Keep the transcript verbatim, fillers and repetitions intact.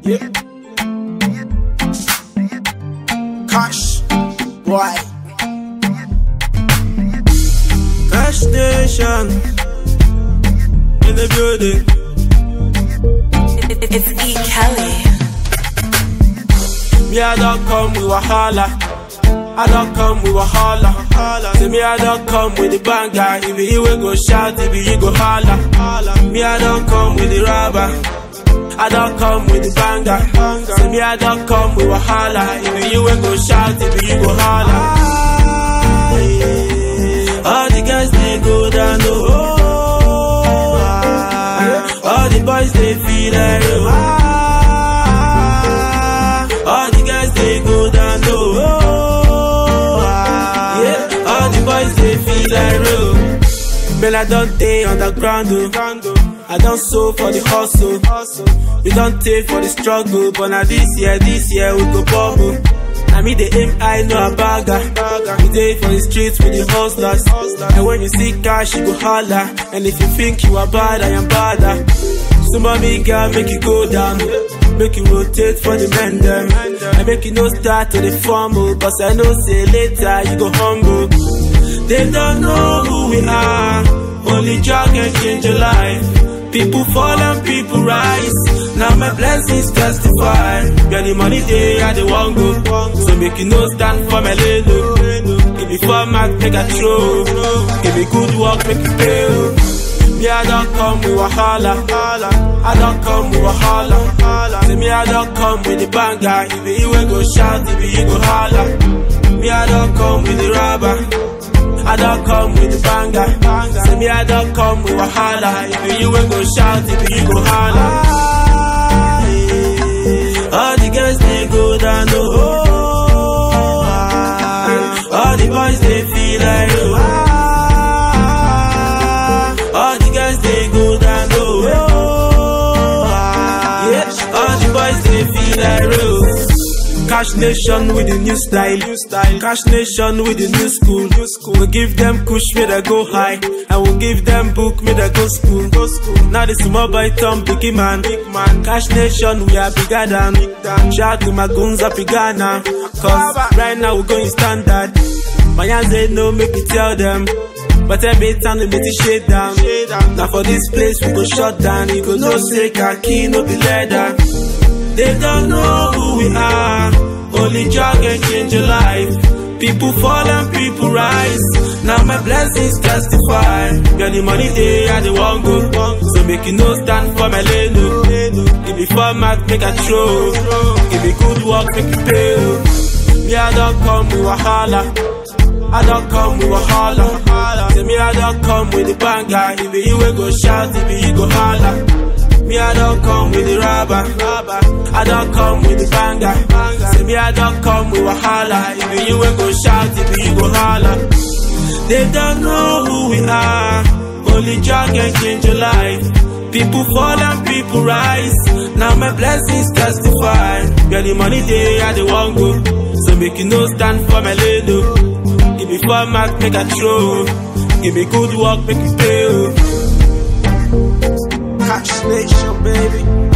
Yeah. Cash, boy. Cash Nation in the building. It's E. Kelly. Me I don't come with wahala. I don't come with wahala. Say me I don't come with the banger. If you will go shout, if you go holla. Me I don't come with the rubber. I don't come with the banger. Say me I don't come with wahala. If you will go shout, if you go holla. All the guys they go down low. All the boys they feel like oh. All the guys they go down low. Yeah, all the boys they feel like real. Man, I don't stay underground oh. I don't sow for the hustle. We don't take for the struggle. But now this year, this year we go bubble. I mean the aim I know a bagger. We day for the streets with the hustlers. And when you see cash you go holla. And if you think you are bad, I am badder. So mommy girl make you go down. Make you rotate for the men them. And make you no start to the fumble. Cause I know say later you go humble. They don't know who we are. Only Jah can change your life. People fall and people rise. Now my blessings testify. Get the money they are the one go. So make you no stand for my lane. Give me format, make a throw. Give me good work, make you pay. Me I don't come with wahala. I don't come with wahala. Say me I don't come with the banger. If you will go shout, if you go holla. Me I don't come with the rubber. I don't come with the banger. Say me I don't come with wahala. If you will go shout, if you go holla. All the girls they go down low. All the boys they feel like oh. All the girls they go down low. Yeah, all the boys they feel like real. Cash Nation with the new style. New style. Cash Nation with the new school. New school. We'll give them kush, may they go high. And we'll give them book, may they go school. Go school. Now this small boy turn big man. Big man. Cash Nation, we are bigger than. Shout to my guns up in Ghana. Cause right now we're going standard. My hands they know, make me tell them. But every time they make it shade down. Now for this place we go shut down. You go no say khaki, no be leather. They don't know who we are. Only Jah can change your life. People fall and people rise. Now my blessings testify. Get the money they are the one go. So make you no stand for my lane. Give me format, make a throw. Give me good work, make you pay. Me I don't come with wahala. I don't come with wahala. Say me I don't come with the banger. If you will go shout, if you go holla. Me I don't come with the rubber. I don't come with the banger. Say me I don't come with wahala. If you will go shout, if you go holla. They don't know who we are. Only Jah can change your life. People fall and people rise. Now my blessings testify. Get the money they are the one go. So make you no stand for my lane. Give me format, make a throw. Give me good work, make you pay. Cash Nation, baby.